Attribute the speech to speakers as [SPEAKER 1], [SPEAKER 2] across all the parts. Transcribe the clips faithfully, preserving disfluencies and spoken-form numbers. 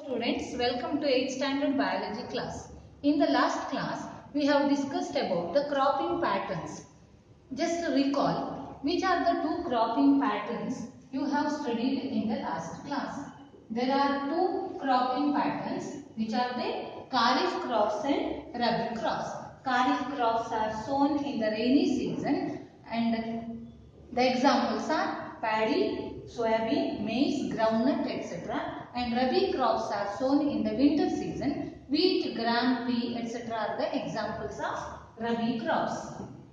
[SPEAKER 1] Students, welcome to eighth Standard Biology class. In the last class, we have discussed about the cropping patterns. Just recall, which are the two cropping patterns you have studied in the last class. There are two cropping patterns, which are the Kharif crops and Rabi crops. Kharif crops are sown in the rainy season and the examples are paddy, soybean, maize, groundnut, et cetera. And Rabi crops are sown in the winter season. Wheat, gram, pea, et cetera are the examples of Rabi crops.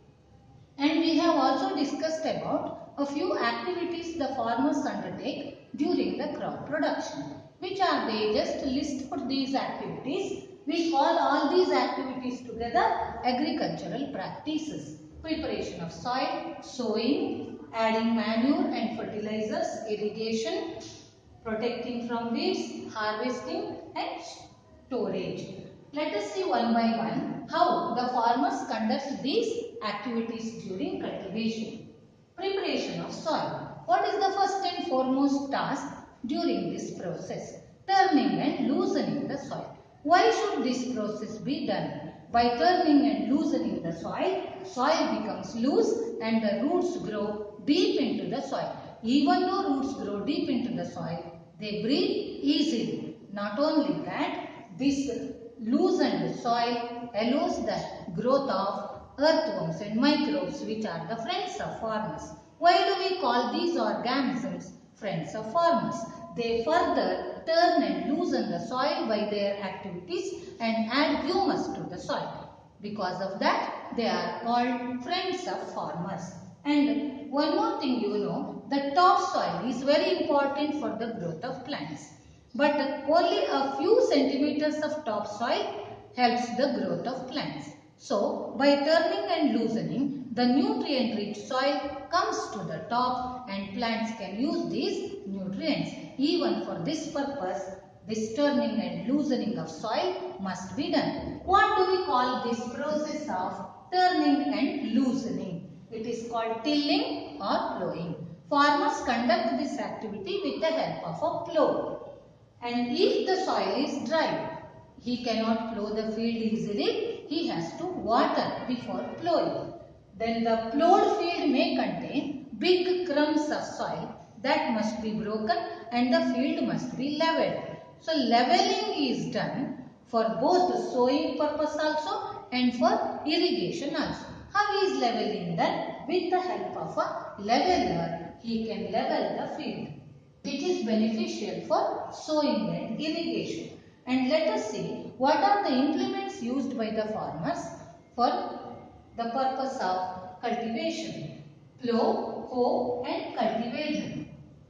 [SPEAKER 1] And we have also discussed about a few activities the farmers undertake during the crop production. Which are they? Just list for these activities. We call all these activities together agricultural practices. Preparation of soil, sowing, adding manure and fertilizers, irrigation, protecting from weeds, harvesting and storage. Let us see one by one how the farmers conduct these activities during cultivation. Preparation of soil. What is the first and foremost task during this process? Turning and loosening the soil. Why should this process be done? By turning and loosening the soil, soil becomes loose and the roots grow deep into the soil. Even though roots grow deep into the soil, they breathe easily. Not only that, this loosened soil allows the growth of earthworms and microbes, which are the friends of farmers. Why do we call these organisms friends of farmers? They further turn and loosen the soil by their activities and add humus to the soil. Because of that, they are called friends of farmers. And one more thing you know, the topsoil is very important for the growth of plants. But only a few centimeters of topsoil helps the growth of plants. So, by turning and loosening, the nutrient-rich soil comes to the top and plants can use these nutrients. Even for this purpose, this turning and loosening of soil must be done. What do we call this process of turning and loosening? It is called tilling or plowing. Farmers conduct this activity with the help of a plow. And if the soil is dry, he cannot plow the field easily. He has to water before plowing. Then the plowed field may contain big crumbs of soil that must be broken and the field must be leveled. So leveling is done for both sowing purpose also and for irrigation also. How is leveling done? With the help of a leveler, he can level the field, which is beneficial for sowing and irrigation. And let us see what are the implements used by the farmers for the purpose of cultivation. Plow, hoe and cultivator.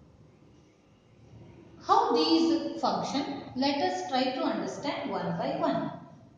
[SPEAKER 1] How these function? Let us try to understand one by one.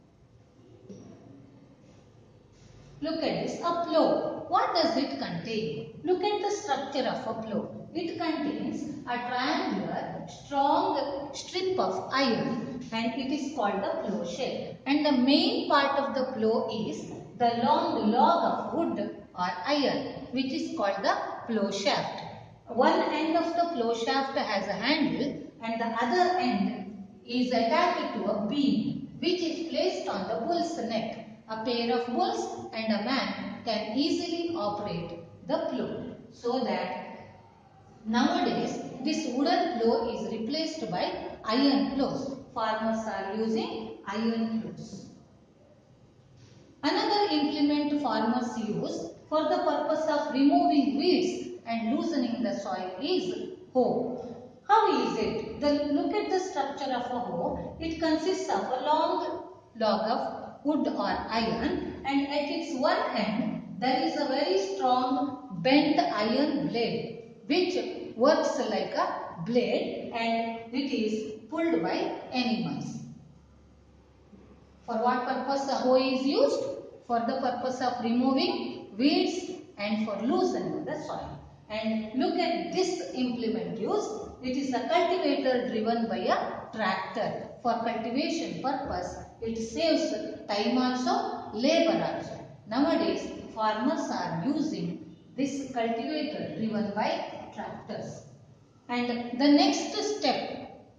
[SPEAKER 1] Look at this, a plow. What does it contain? Look at the structure of a plow. It contains a triangular, strong strip of iron and it is called the plow shaft. And the main part of the plow is the long log of wood or iron, which is called the plow shaft. One end of the plow shaft has a handle and the other end is attached to a beam, which is placed on the bull's neck. A pair of bulls and a man can easily operate the plow. So that nowadays this wooden plow is replaced by iron plows. Farmers are using iron plows. Another implement farmers use for the purpose of removing weeds and loosening the soil is hoe. How is it? The, look at the structure of a hoe. It consists of a long log of wood or iron and at its one end there is a very strong bent iron blade which works like a blade and it is pulled by animals. For what purpose a hoe is used? For the purpose of removing weeds and for loosening the soil. And look at this implement used. It is a cultivator driven by a tractor. For cultivation purpose, it saves time also, labor also. Nowadays, farmers are using this cultivator driven by tractors. And the next step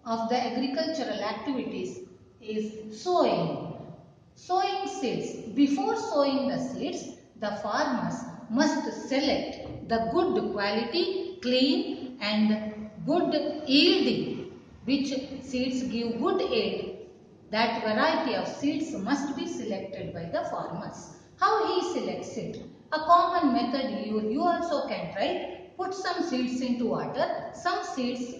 [SPEAKER 1] of the agricultural activities is sowing. Sowing seeds. Before sowing the seeds, the farmers must select the good quality, clean and good yielding, which seeds give good yield. That variety of seeds must be selected by the farmers. How he selects it? A common method you, you also can try. Put some seeds into water. Some seeds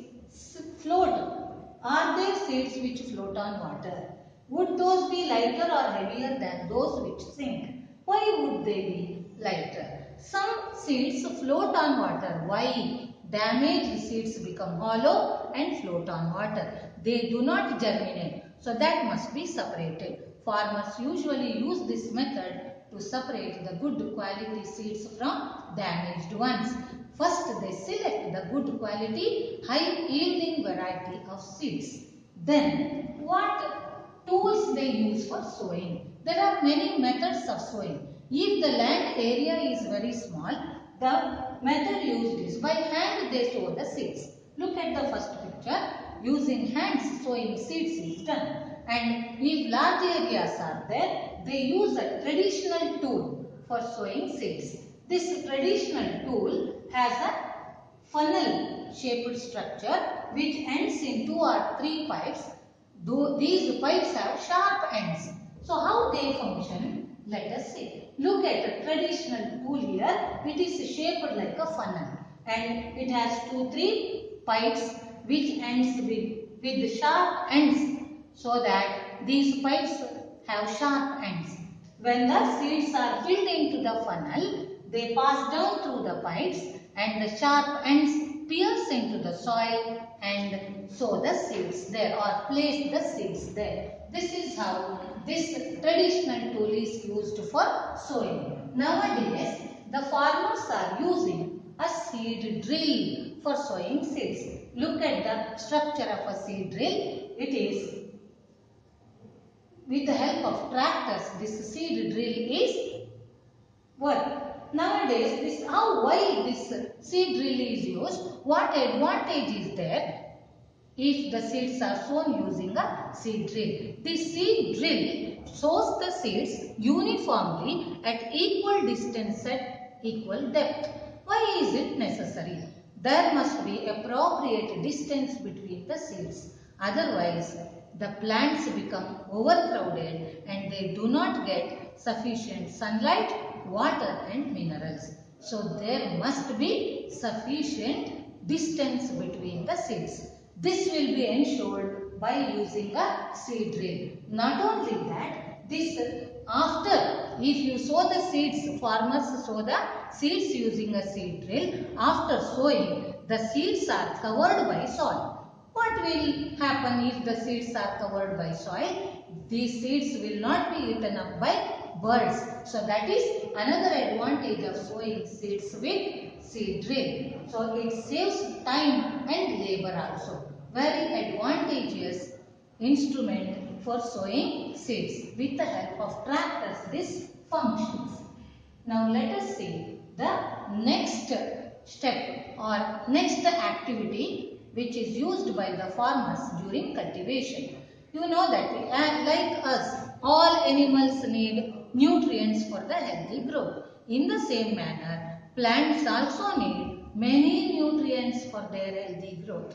[SPEAKER 1] float. Are there seeds which float on water? Would those be lighter or heavier than those which sink? Why would they be lighter? Some seeds float on water. Why? Damaged seeds become hollow and float on water. They do not germinate. So that must be separated. Farmers usually use this method to separate the good quality seeds from damaged ones. First they select the good quality, high yielding variety of seeds. Then what tools they use for sowing? There are many methods of sowing. If the land area is very small, the method used is by hand they sow the seeds. Look at the first picture. Using hands sowing seeds is done. And if large areas are there, they use a traditional tool for sowing seeds. This traditional tool has a funnel shaped structure which ends in two or three pipes. Though these pipes have sharp ends. So how they function? Let us see. Look at a traditional tool here. It is shaped like a funnel and it has two three pipes which ends with, with sharp ends, so that these pipes have sharp ends. When the seeds are filled into the funnel, they pass down through the pipes and the sharp ends pierce into the soil and sow the seeds there or place the seeds there. This is how this traditional tool is used for sowing. Nowadays, the farmers are using a seed drill for sowing seeds. Look at the structure of a seed drill. It is with the help of tractors. This seed drill is work. Nowadays, this how why this seed drill is used? What advantage is there if the seeds are sown using a seed drill? This seed drill sows the seeds uniformly at equal distance at equal depth. Why is it necessary? There must be appropriate distance between the seeds. Otherwise, the plants become overcrowded and they do not get sufficient sunlight, water and minerals. So there must be sufficient distance between the seeds. This will be ensured by using a seed drill. Not only that, this after, if you sow the seeds, farmers sow the seeds using a seed drill. After sowing, the seeds are covered by soil. What will happen if the seeds are covered by soil? These seeds will not be eaten up by birds. So that is another advantage of sowing seeds with seed drill. So it saves time and labor also. Very advantageous instrument for sowing seeds. With the help of tractors, this functions. Now let us see the next step or next activity which is used by the farmers during cultivation. You know that like us, all animals need nutrients for the healthy growth. In the same manner, plants also need many nutrients for their healthy growth.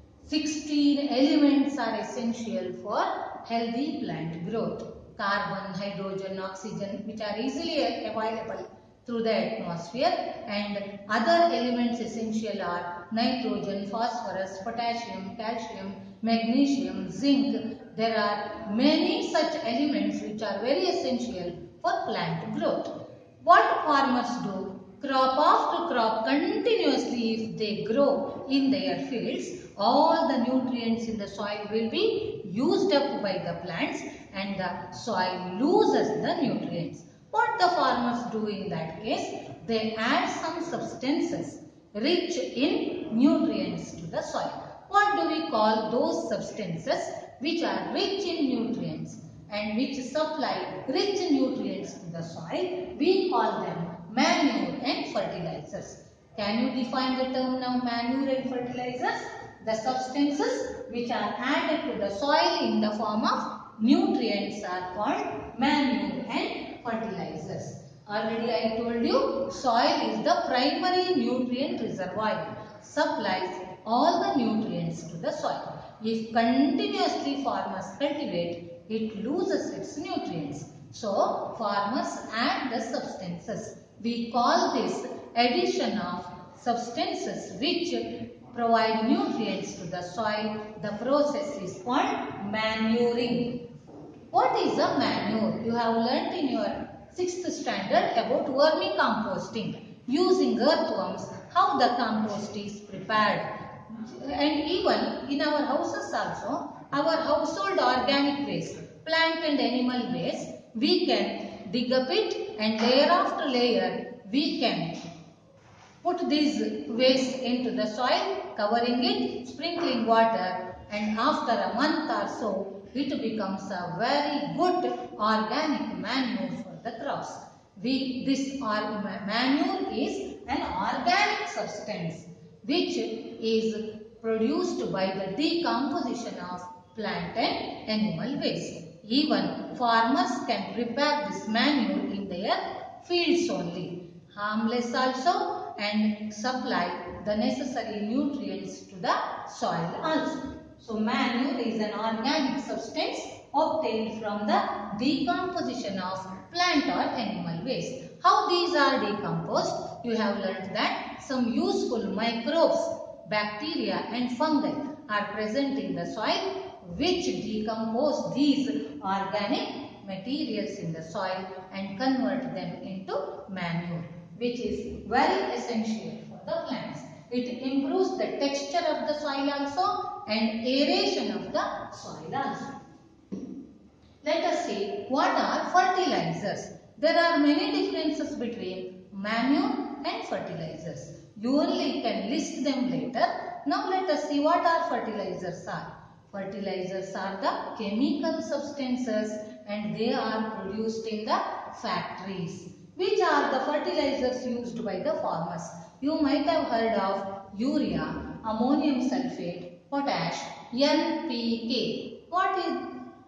[SPEAKER 1] sixteen elements are essential for healthy plant growth. Carbon, hydrogen, oxygen, which are easily available through the atmosphere, and other elements essential are nitrogen, phosphorus, potassium, calcium, magnesium, zinc. There are many such elements which are very essential for plant growth. What farmers do? Crop after crop continuously, if they grow in their fields, all the nutrients in the soil will be used up by the plants and the soil loses the nutrients. What the farmers do in that case? They add some substances rich in nutrients to the soil. What do we call those substances which are rich in nutrients and which supply rich nutrients to the soil? We call them manure and fertilizers. Can you define the term now, manure and fertilizers? the substances which are added to the soil in the form of nutrients are called manure and fertilizers. Already I told you, soil is the primary nutrient reservoir, supplies all the nutrients to the soil. If continuously farmers cultivate, it loses its nutrients. So, farmers add the substances. We call this addition of substances which provide nutrients to the soil. The process is called manuring. What is a manure? You have learnt in your sixth standard about vermicomposting. Using earthworms, how the compost is prepared. And even in our houses also, our household organic waste, plant and animal waste, we can dig a pit and layer after layer, we can put these waste into the soil, covering it, sprinkling water, and after a month or so, it becomes a very good organic manure for the crops. We, this or, manure is an organic substance which is produced by the decomposition of plant and animal waste. Even farmers can prepare this manure in their fields only, harmless also, and supply the necessary nutrients to the soil also. So, manure is an organic substance obtained from the decomposition of plant or animal waste. How these are decomposed? You have learnt that some useful microbes, bacteria and fungi are present in the soil which decompose these organic materials in the soil and convert them into manure, which is very essential for the plants. It improves the texture of the soil also and aeration of the soil also. Let us see what are fertilizers. There are many differences between manure and fertilizers. You only can list them later. Now let us see what are fertilizers are. Fertilizers are the chemical substances and they are produced in the factories. Which are the fertilizers used by the farmers? You might have heard of urea, ammonium sulfate, potash, N P K. What is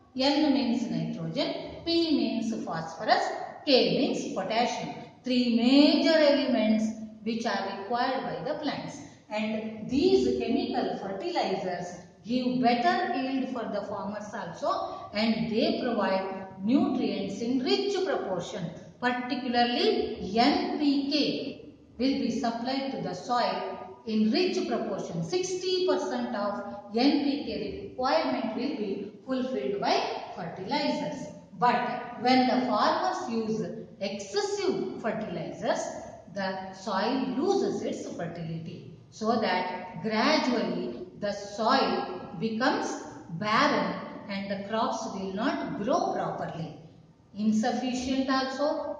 [SPEAKER 1] N means nitrogen, P means phosphorus, K means potassium. Three major elements which are required by the plants. And these chemical fertilizers give better yield for the farmers also and they provide nutrients in rich proportion. Particularly N P K will be supplied to the soil in rich proportion. sixty percent of N P K requirement will be fulfilled by fertilizers. But when the farmers use excessive fertilizers, the soil loses its fertility. So that gradually the soil becomes barren and the crops will not grow properly. Insufficient also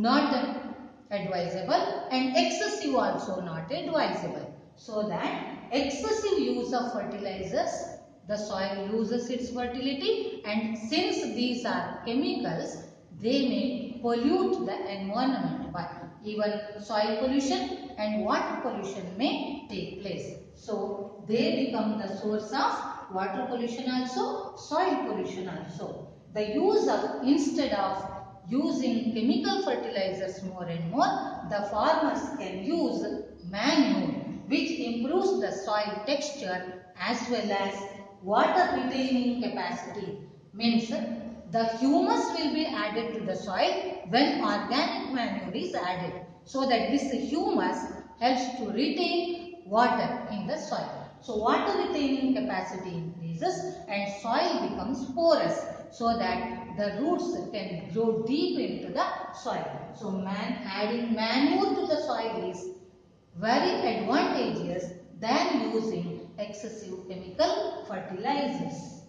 [SPEAKER 1] not advisable and excessive also not advisable. So that excessive use of fertilizers, the soil loses its fertility, and since these are chemicals, they may pollute the environment, but even soil pollution and water pollution may take place. So they become the source of water pollution also, soil pollution also. The use of, instead of using chemical fertilizers more and more, the farmers can use manure which improves the soil texture as well as water retaining capacity. Means the humus will be added to the soil when organic manure is added, so that this humus helps to retain water in the soil. So water retaining capacity increases and soil becomes porous, so that the roots can grow deep into the soil. So man, adding manure to the soil is very advantageous than using excessive chemical fertilizers.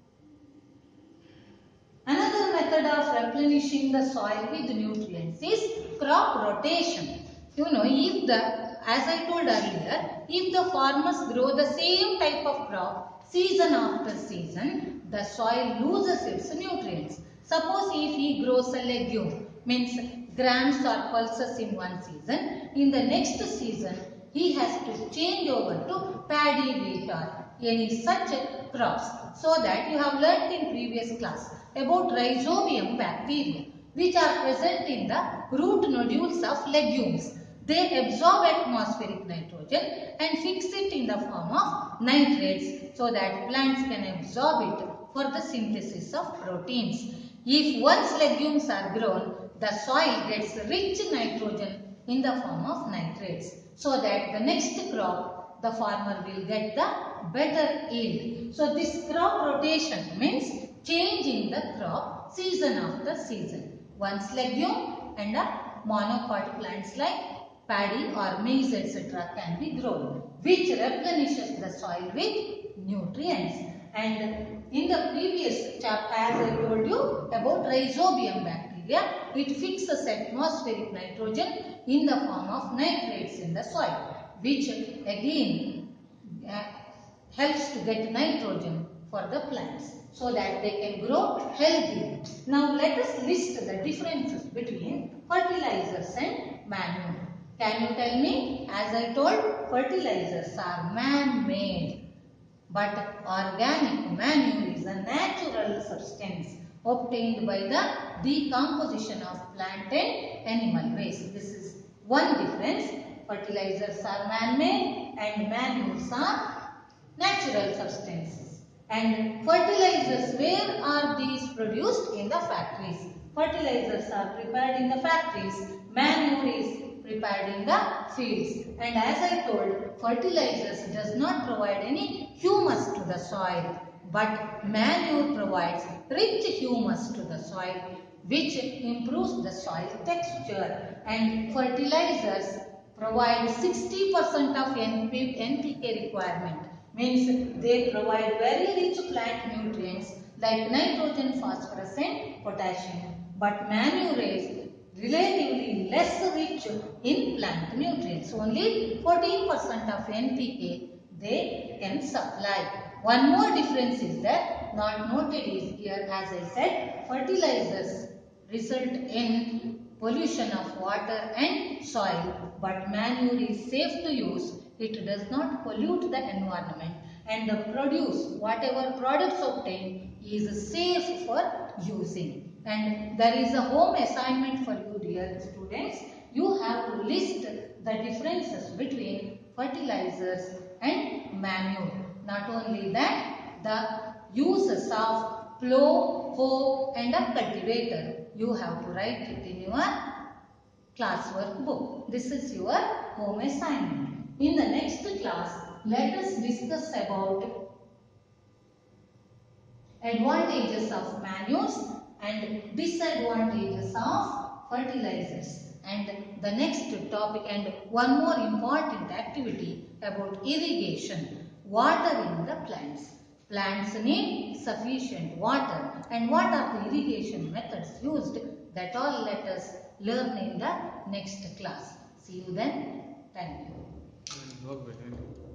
[SPEAKER 1] Another method of replenishing the soil with nutrients is crop rotation. You know, if the, as I told earlier, if the farmers grow the same type of crop season after season, the soil loses its nutrients. Suppose if he grows a legume, means grams or pulses in one season, in the next season he has to change over to paddy, wheat or any such crops. So that you have learnt in previous class about rhizobium bacteria, which are present in the root nodules of legumes. They absorb atmospheric nitrogen and fix it in the form of nitrates so that plants can absorb it for the synthesis of proteins. If once legumes are grown, the soil gets rich nitrogen in the form of nitrates so that the next crop the farmer will get the better yield. So this crop rotation means changing the crop season after season. Once legume and a monocot plants like paddy or maize et cetera can be grown, which replenishes the soil with nutrients. And in the previous chapter, as I told you about rhizobium bacteria, it fixes atmospheric nitrogen in the form of nitrates in the soil, which again uh, helps to get nitrogen for the plants so that they can grow healthy. Now let us list the differences between fertilizers and manure. Can you tell me? As I told, fertilizers are man-made, but organic manure is a natural substance obtained by the decomposition of plant and animal waste. This is one difference. Fertilizers are man-made and manures are natural substances. And fertilizers, where are these produced? In the factories. Fertilizers are prepared in the factories. Manure is prepared in the fields. And as I told, fertilizers does not provide any humus to the soil, but manure provides rich humus to the soil, which improves the soil texture. And fertilizers provide sixty percent of N P K requirement. Means they provide very rich plant nutrients like nitrogen, phosphorus and potassium. But manure is relatively less rich in plant nutrients. Only fourteen percent of N P K they can supply. One more difference is that not noted is here, as I said, fertilizers result in pollution of water and soil, but manure is safe to use. It does not pollute the environment, and the produce, whatever products obtained, is safe for using. And there is a home assignment for you, dear students. You have to list the differences between fertilizers and manure. Not only that, the uses of plow, hoe and a cultivator, you have to write it in your classwork book. This is your home assignment. In the next class, let us discuss about advantages of manures and disadvantages of fertilizers. And the next topic and one more important activity about irrigation, watering the plants. Plants need sufficient water, and what are the irrigation methods used? That all let us learn in the next class. See you then. Thank you.